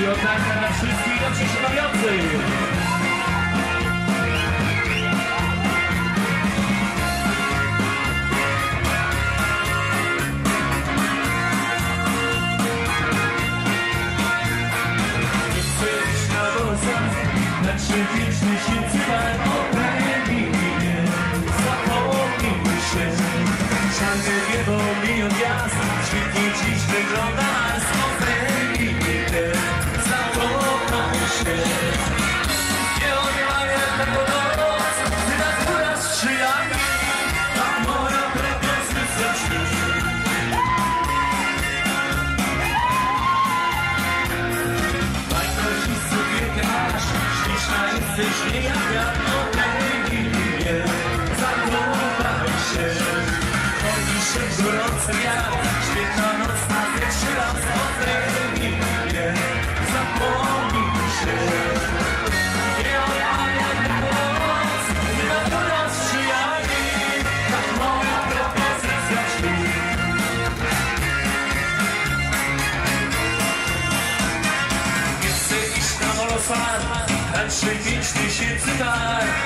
Piosenka dla wszystkich dobrze się bawiących. Wieczny się cygar obrębi mnie, zapomnij się. Szanty niebo, milion gwiazd, świetnie dziś wygląda nas. Obrębi mnie, zapomnij się. Nie odmawiaj tego noc, ty nas góra sprzyjami, a moja propozycja śmieszy. Najpierw sobie masz, jesteś nie jak wiatr, obrębi mnie, zaglądaj się. Chodzi się gorący wiatr, świetna noc na pierwszy raz, obrębi mnie, zapomnij się. Nie odmawiaj tego noc, ty na to nas przyjami, tak moja propozycja śpi. Nie chcę iść na molosad, tańczy 5000 cygar.